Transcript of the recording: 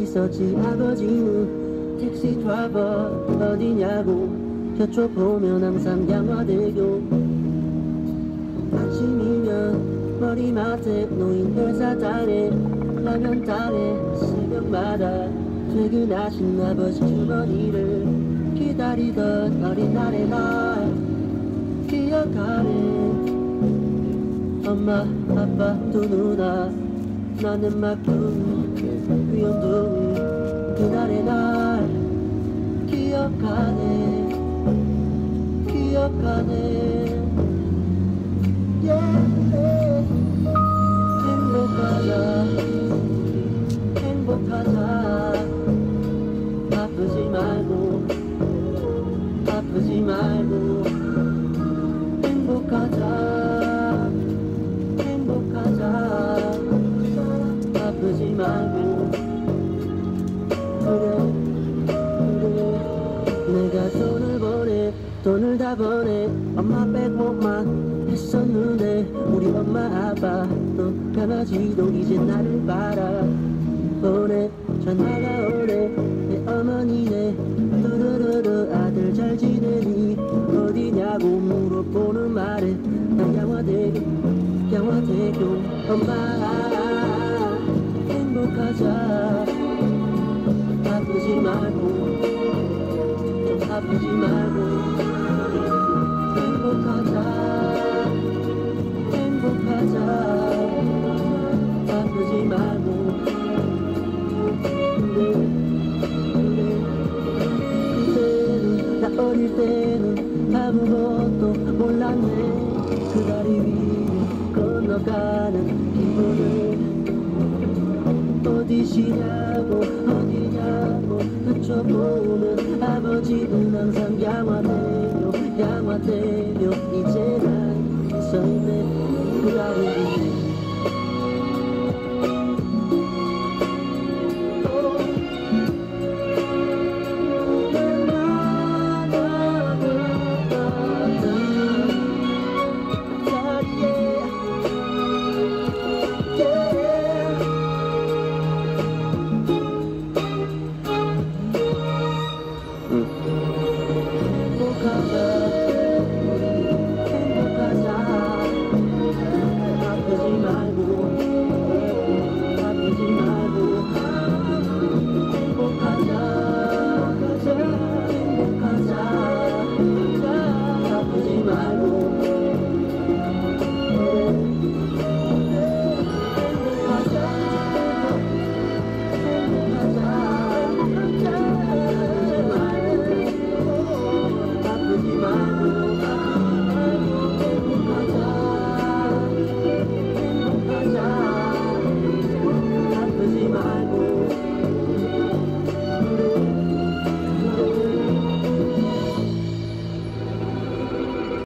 있었지. 아버지는 택시 드라이버 어디냐고 저쪽 보면 항상 양화대교. 아침이면 머리맡에 놓인 회사장에 라면 달에 새벽마다 퇴근하신 아버지 주머니를 기다리던 어린날의 날 기억하네. 엄마 아빠 두 누나 나는 막둥이 귀염둥이 그날의 날 기억하네. 기억하네. 행복하자 행복하자. 아프지 말고 아프지 말고 행복하자 행복하자. 아프지 말고. 그래 내가 돈을 보내 돈을 다 보내. 엄마 백목만 했었는데 우리 엄마 아빠도 강아지도 이제 나를 바라보네. 전화가 오네 내 어머니네. 두루루루 아들 잘 지내니 어디냐고 물어보는 말에 난 양화대교 엄마 행복하자. 아프지 말고 좀 아프지 말고 행복하자 행복하자. 아프지 말고. 그때는 나 어릴 때는 아무것도 몰랐네. 그 다리 위 건너가는 기분을 어디시냐고 어디냐고 여쭤보는 아버지는 항상 양화대교 이제 난 서있네. 그 다리 위